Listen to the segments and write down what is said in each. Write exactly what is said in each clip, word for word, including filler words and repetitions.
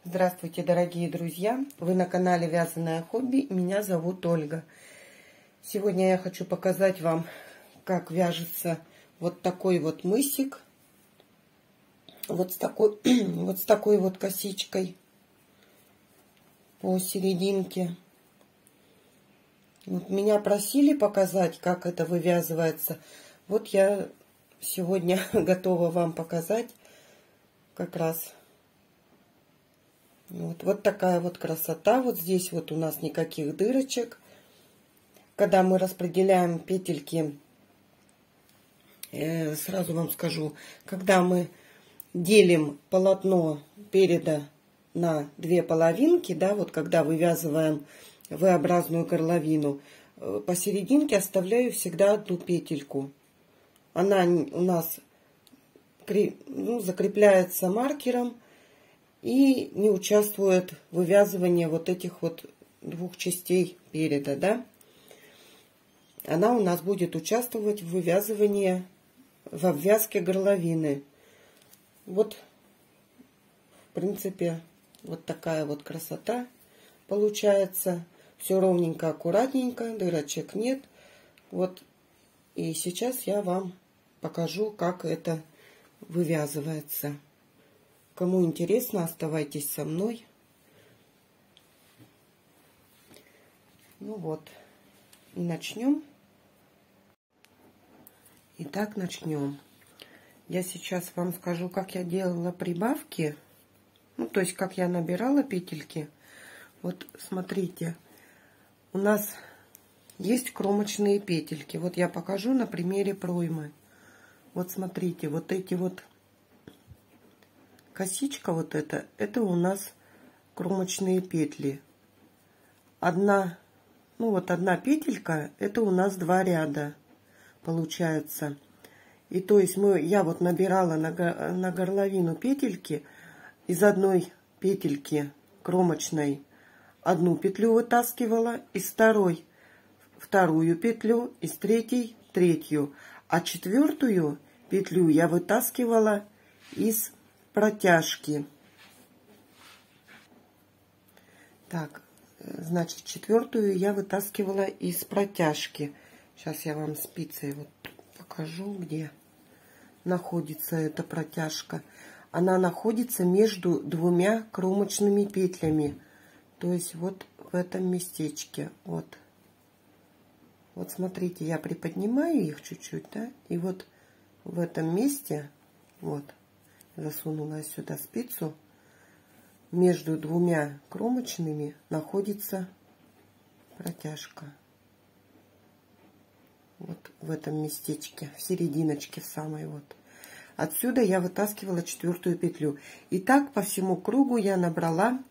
Здравствуйте, дорогие друзья! Вы на канале Вязаное хобби. Меня зовут Ольга. Сегодня я хочу показать вам, как вяжется вот такой вот мысик. Вот с такой, вот с такой вот косичкой по серединке. Вот меня просили показать, как это вывязывается. Вот я сегодня готова вам показать как раз. Вот, вот такая вот красота. Вот здесь вот у нас никаких дырочек. Когда мы распределяем петельки, э, сразу вам скажу, когда мы делим полотно переда на две половинки, да, вот когда вывязываем V-образную горловину, э, посерединке оставляю всегда одну петельку. Она у нас ну, закрепляется маркером и не участвует в вывязывании вот этих вот двух частей переда, да. Она у нас будет участвовать в вывязывании, в обвязке горловины. Вот, в принципе, вот такая вот красота получается. Все ровненько, аккуратненько, дырочек нет. Вот, и сейчас я вам покажу, как это вывязывается. Кому интересно, оставайтесь со мной. Ну вот, и начнем. Итак, начнем. Я сейчас вам скажу, как я делала прибавки. Ну, то есть, как я набирала петельки. Вот, смотрите, у нас есть кромочные петельки. Вот я покажу на примере проймы. Вот, смотрите, вот эти вот косичка вот эта, это у нас кромочные петли. Одна, ну вот одна петелька, это у нас два ряда получается. И то есть мы, я вот набирала на, на горловину петельки, из одной петельки кромочной одну петлю вытаскивала, из второй вторую петлю, из третьей третью, а четвертую петлю я вытаскивала из протяжки. Так, значит, четвертую я вытаскивала из протяжки. Сейчас я вам спицей вот покажу, где находится эта протяжка. Она находится между двумя кромочными петлями. То есть вот в этом местечке. Вот. Вот смотрите, я приподнимаю их чуть-чуть, да, и вот в этом месте, вот, засунула сюда спицу, между двумя кромочными находится протяжка. Вот в этом местечке, в серединочке самой вот. Отсюда я вытаскивала четвертую петлю. И так по всему кругу я набрала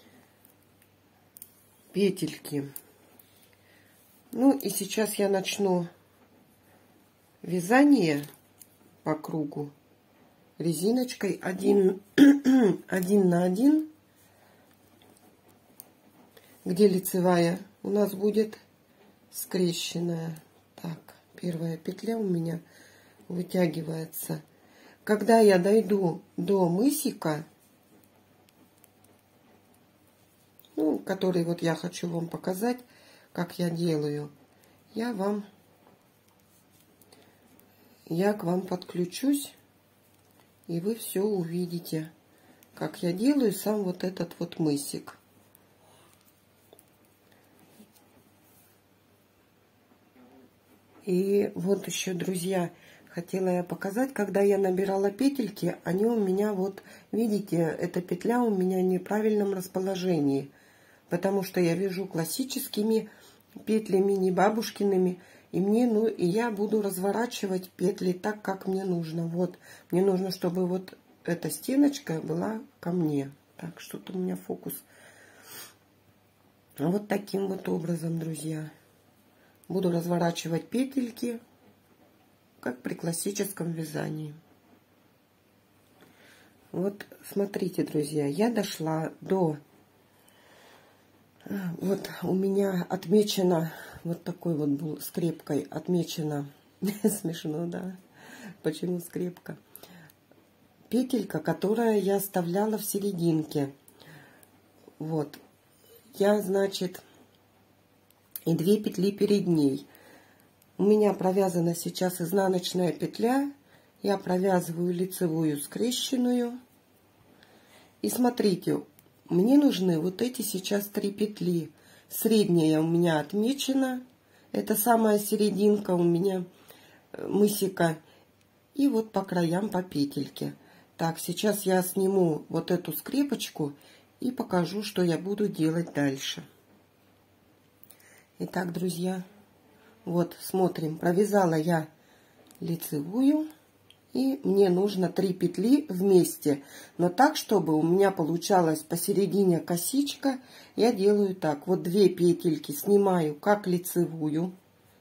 петельки. Ну и сейчас я начну вязание по кругу резиночкой один, один на один, где лицевая у нас будет скрещенная. Так, первая петля у меня вытягивается. Когда я дойду до мысика, ну, который вот я хочу вам показать, как я делаю, я вам, я к вам подключусь. И вы все увидите, как я делаю сам вот этот вот мысик. И вот еще, друзья, хотела я показать, когда я набирала петельки, они у меня вот, видите, эта петля у меня в неправильном расположении. Потому что я вяжу классическими петлями, не бабушкиными. И мне, ну, и я буду разворачивать петли так, как мне нужно. Вот, мне нужно, чтобы вот эта стеночка была ко мне. Так, что-то у меня фокус. Вот таким вот образом, друзья. Буду разворачивать петельки, как при классическом вязании. Вот, смотрите, друзья, я дошла до... Вот у меня отмечено, вот такой вот был скрепкой отмечено, смешно, да, почему скрепка, петелька, которая я оставляла в серединке. Вот. Я, значит, и две петли перед ней. У меня провязана сейчас изнаночная петля. Я провязываю лицевую скрещенную. И смотрите, мне нужны вот эти сейчас три петли. Средняя у меня отмечена. Это самая серединка у меня мысика. И вот по краям по петельке. Так, сейчас я сниму вот эту скрепочку и покажу, что я буду делать дальше. Итак, друзья, вот смотрим. Провязала я лицевую. И мне нужно три петли вместе. Но так, чтобы у меня получалась посередине косичка, я делаю так. Вот две петельки снимаю как лицевую.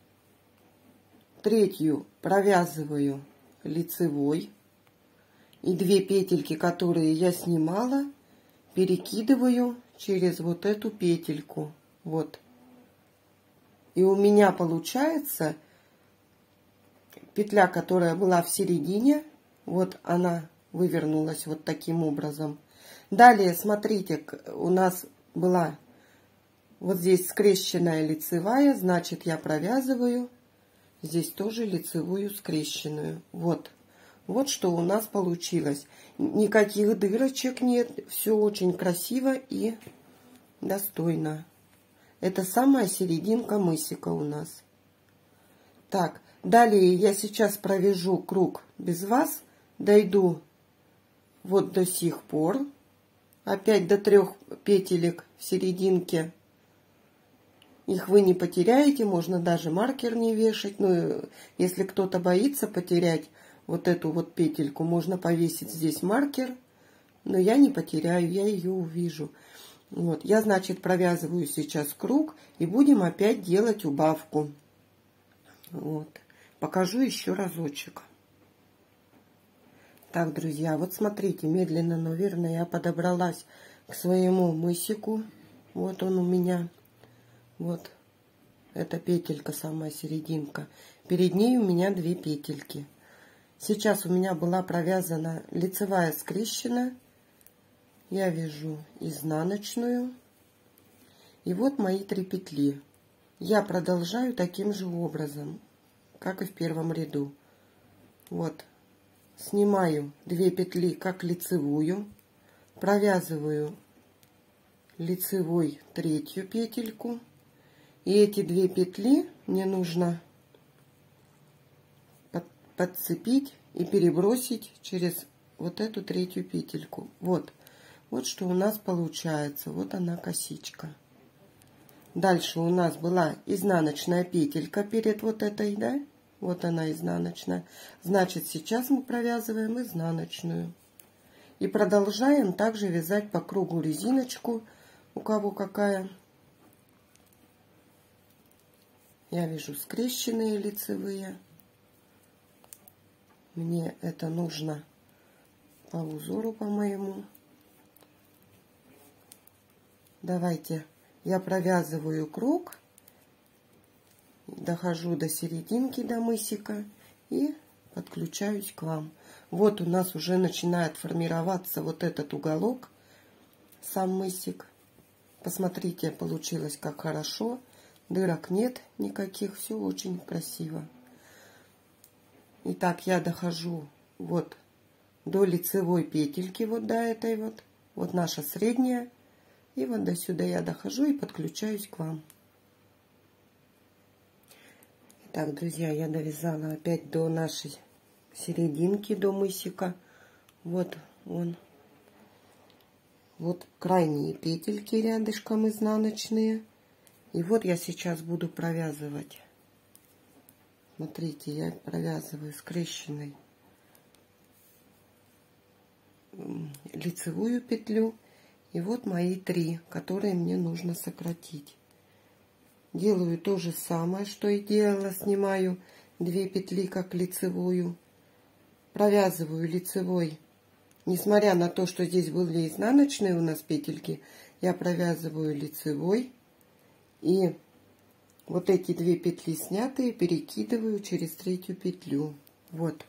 Третью провязываю лицевой. И две петельки, которые я снимала, перекидываю через вот эту петельку. Вот. И у меня получается петля, которая была в середине, вот она вывернулась вот таким образом. Далее, смотрите, у нас была вот здесь скрещенная лицевая, значит, я провязываю здесь тоже лицевую скрещенную. Вот. Вот что у нас получилось. Никаких дырочек нет, все очень красиво и достойно. Это самая серединка мысика у нас. Так. Далее я сейчас провяжу круг без вас, дойду вот до сих пор, опять до трех петелек в серединке. Их вы не потеряете, можно даже маркер не вешать. Ну, если кто-то боится потерять вот эту вот петельку, можно повесить здесь маркер, но я не потеряю, я ее увижу. Вот, я, значит, провязываю сейчас круг и будем опять делать убавку. Вот. Покажу еще разочек. Так, друзья, вот смотрите, медленно, но верно я подобралась к своему мысику. Вот он у меня. Вот. Эта петелька, самая серединка. Перед ней у меня две петельки. Сейчас у меня была провязана лицевая скрещена. Я вяжу изнаночную. И вот мои три петли. Я продолжаю таким же образом, как и в первом ряду. Вот, снимаю две петли как лицевую, провязываю лицевой третью петельку, и эти две петли мне нужно под, подцепить и перебросить через вот эту третью петельку. Вот, вот что у нас получается. Вот она косичка. Дальше у нас была изнаночная петелька перед вот этой, да? Вот она изнаночная. Значит, сейчас мы провязываем изнаночную. И продолжаем также вязать по кругу резиночку, у кого какая. Я вяжу скрещенные лицевые. Мне это нужно по узору, по-моему. Давайте. Я провязываю круг, дохожу до серединки, до мысика и подключаюсь к вам. Вот у нас уже начинает формироваться вот этот уголок, сам мысик. Посмотрите, получилось как хорошо. Дырок нет никаких, все очень красиво. Итак, я дохожу вот до лицевой петельки, вот до этой вот. Вот наша средняя. И вот до сюда я дохожу и подключаюсь к вам. Итак, друзья, я довязала опять до нашей серединки, до мысика. Вот он. Вот крайние петельки рядышком изнаночные. И вот я сейчас буду провязывать. Смотрите, я провязываю скрещенной лицевую петлю. И вот мои три, которые мне нужно сократить. Делаю то же самое, что и делала. Снимаю две петли как лицевую. Провязываю лицевой. Несмотря на то, что здесь были изнаночные у нас петельки, я провязываю лицевой. И вот эти две петли снятые перекидываю через третью петлю. Вот.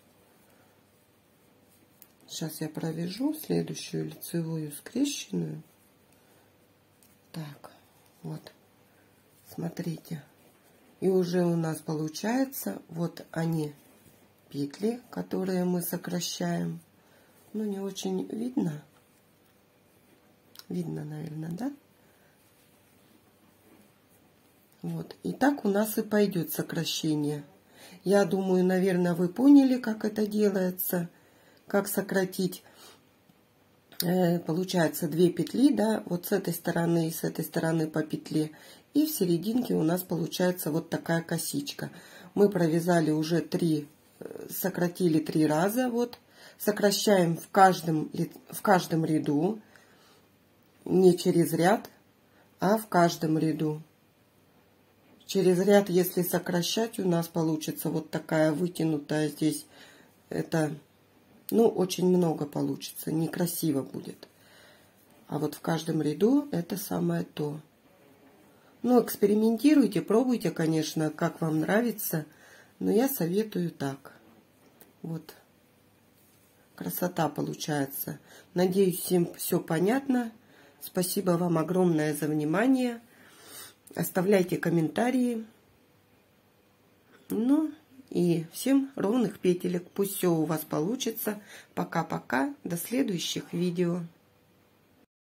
Сейчас я провяжу следующую лицевую скрещенную. Так, вот, смотрите. И уже у нас получается, вот они, петли, которые мы сокращаем. Ну, не очень видно. Видно, наверное, да? Вот. И так у нас и пойдет сокращение. Я думаю, наверное, вы поняли, как это делается. Как сократить. Э, получается две петли, да, вот с этой стороны и с этой стороны по петле. И в серединке у нас получается вот такая косичка. Мы провязали уже три, сократили три раза. Вот. Сокращаем в каждом, в каждом ряду. Не через ряд, а в каждом ряду. Через ряд, если сокращать, у нас получится вот такая вытянутая здесь. Это, ну, очень много получится, некрасиво будет. А вот в каждом ряду это самое то. Ну, экспериментируйте, пробуйте, конечно, как вам нравится. Но я советую так. Вот. Красота получается. Надеюсь, всем все понятно. Спасибо вам огромное за внимание. Оставляйте комментарии. Ну и всем ровных петелек. Пусть все у вас получится. Пока-пока. До следующих видео.